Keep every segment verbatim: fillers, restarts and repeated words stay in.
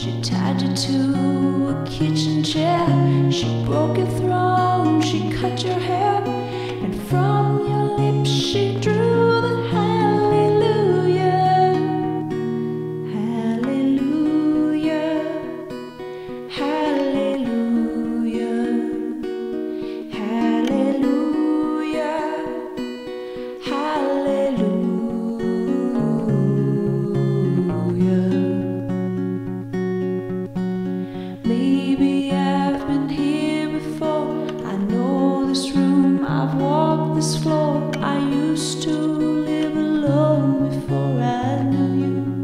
She tied you to a kitchen chair. She broke your throne, she cut your hair, and from your lips she drew the hallelujah. Hallelujah. Hallelujah. Hallelujah. Hallelujah. Maybe I've been here before. I know this room, I've walked this floor. I used to live alone before I knew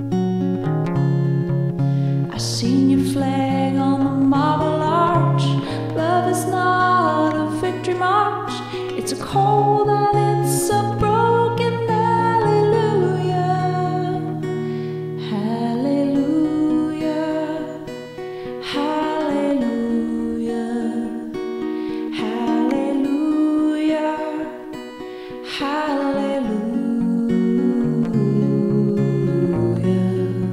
you. I seen your flag on the marble arch. Love is not a victory march. It's a cold and it's a broken hallelujah. Hallelujah. Hallelujah. Hallelujah. Hallelujah.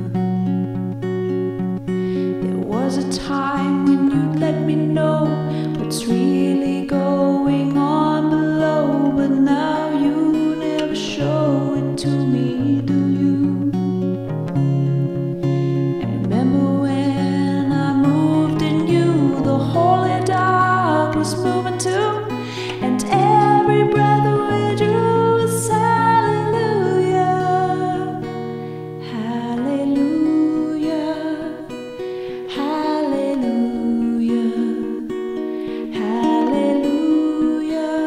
There was a time when you'd let me know what's really going on below, but now you never show it to me, do you? And remember when I moved in you, the holy dog was moving too, and every breath we drew was hallelujah. Hallelujah. Hallelujah. Hallelujah.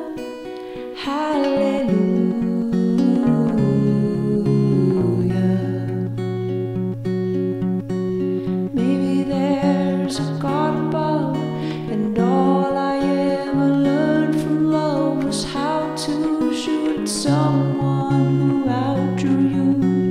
Hallelujah. Maybe there's a God above, and all I ever learned from love was how to shoot someone who outdrew you.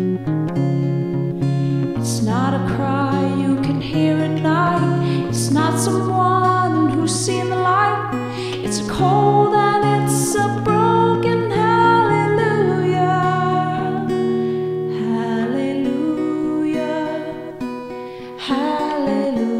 It's not a cry you can hear at night. It's not someone who's seen the light. It's a cold and it's a broken hallelujah. Hallelujah. Hallelujah.